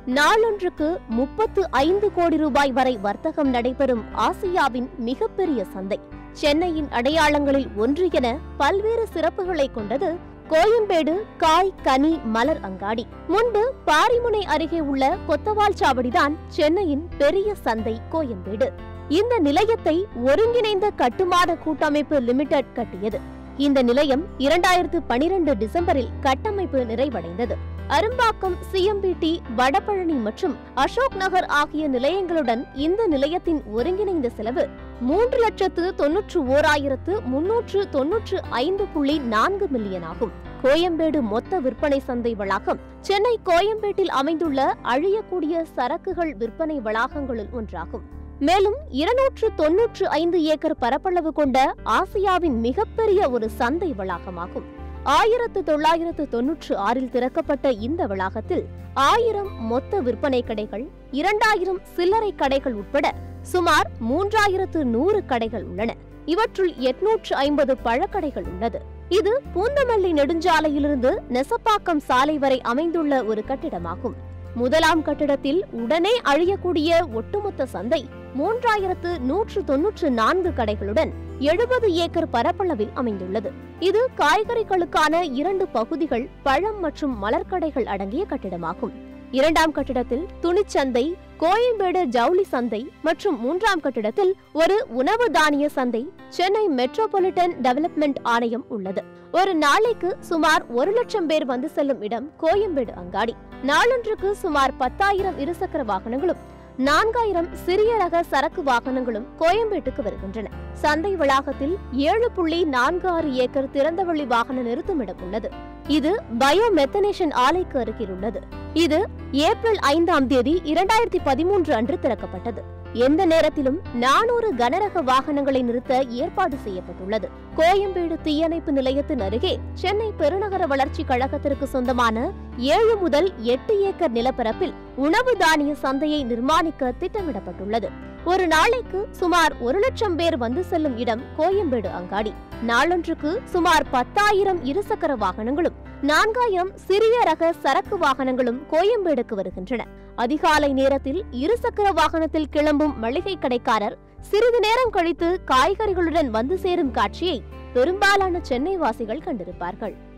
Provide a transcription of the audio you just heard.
நாளொன்றுக்கு 35 கோடி ரூபாய் வரை வர்த்தகம் நடைபெறும் ஆசியாவின் மிகப்பெரிய சந்தை. சென்னையின் அடையாளங்களில் ஒன்று என பல்வேறு சிறப்புகளை கொண்டது கோயம்பேடு காய் கனி மலர் அங்காடி. முன்பு பாரிமுனை அருகே உள்ள கொத்தவால் சாவடிதான் சென்னையின் பெரிய சந்தை கோயம்பேடு. இந்த நிலையத்தை ஒருங்கிணைந்த கட்டுமான கூட்டமைப்பு லிமிடெட் கட்டியது. இந்த நிலையம் 2012 டிசம்பரில் கட்டமைப்பு நிறைவடைந்தது. அரும்பாக்கம், சிஎம்பிடி, வடபழனி மற்றும் அசோக் நகர் ஆகிய நிலையங்களுடன் இந்த நிலையத்தின் ஒருங்கிணைந்த செலவு 3,91,395.4 மில்லியன் ஆகும். கோயம்பேடு மொத்த விற்பனை சந்தை வளாகம் சென்னை கோயம்பேட்டில் அமைந்துள்ள அழியக்கூடிய சரக்குகள் விற்பனை வளாகங்களில் ஒன்றாகும். மேலும் 295 ஏக்கர் பரப்பளவு கொண்ட ஆசியாவின் மிகப்பெரிய ஒரு சந்தை வளாகமாகும். 1996இல் திறக்கப்பட்ட இந்த வளாகத்தில் 1000 மொத்த விற்பனை கடைகள், 2000 சில்லறை கடைகள் உட்பட சுமார் 3100 கடைகள் உள்ளன. இவற்றுள் 850 பழக்கடைகள் உள்ளது. இது பூந்தமல்லி நெடுஞ்சாலையிலிருந்து நெசப்பாக்கம் சாலை வரை அமைந்துள்ள ஒரு கட்டிடமாகும். முதலாம் கட்டிடத்தில் உடனே அழியக்கூடிய ஒட்டுமொத்த சந்தை 3194 கடைகளுடன் 70 ஏக்கர் பரப்பளவில் அமைந்துள்ளது. இது காய்கறிகளுக்கான 2 பகுதிகள், பழம் மற்றும் மலர்கடைகள் அடங்கிய கட்டிடமாகும். இரண்டாம் கட்டிடத்தில் துணிச்சந்தை, கோயம்பேடு ஜவுளி சந்தை மற்றும் மூன்றாம் கட்டிடத்தில் ஒரு உணவு தானிய சந்தை, சென்னை மெட்ரோபாலிட்டன் டெவலப்மெண்ட் ஆணையம் உள்ளது. ஒரு நாளைக்கு சுமார் 1 லட்சம் பேர் வந்து செல்லும் இடம் கோயம்பேடு அங்காடி. நாளொன்றுக்கு சுமார் 10,000 இருசக்கர வாகனங்களும் 4000 சிறிய ரக சரக்கு வாகனங்களும் கோயம்பேட்டுக்கு வருகின்றன. சந்தை வளாகத்தில் 7.46 ஏக்கர் திறந்தவெளி வாகன நிறுத்துமிடம் உள்ளது. இது பயோமெத்தனேஷன் ஆலைக்கு அருகில் உள்ளது. இது ஏப்ரல் 5ஆம் தேதி 2013 அன்று திறக்கப்பட்டது. எந்த நேரத்திலும் 400 கனரக வாகனங்களை நிறுத்த ஏற்பாடு செய்யப்பட்டுள்ளது. கோயம்பேடு தீயணைப்பு நிலையத்தின் அருகே சென்னை பெருநகர வளர்ச்சி கழகத்திற்கு சொந்தமான 7 முதல் 8 ஏக்கர் நிலப்பரப்பில் உணவு தானிய சந்தையை நிர்மாணிக்க திட்டமிடப்பட்டுள்ளது. ஒரு நாளைக்கு சுமார் 1 லட்சம் பேர் வந்து செல்லும் இடம் கோயம்பேடு அங்காடி. நாளொன்றுக்கு சுமார் 10,000 இருசக்கர வாகனங்களும் 4000 சிறிய ரக சரக்கு வாகனங்களும் கோயம்பேடுக்கு வருகின்றன. அதிகாலை நேரத்தில் இருசக்கர வாகனத்தில் கிளம்பும் மளிகை கடைக்காரர் சிறிது நேரம் கழித்து காய்கறிகளுடன் வந்து சேரும் காட்சியை பெரும்பாலான சென்னை வாசிகள் கண்டிருப்பார்கள்.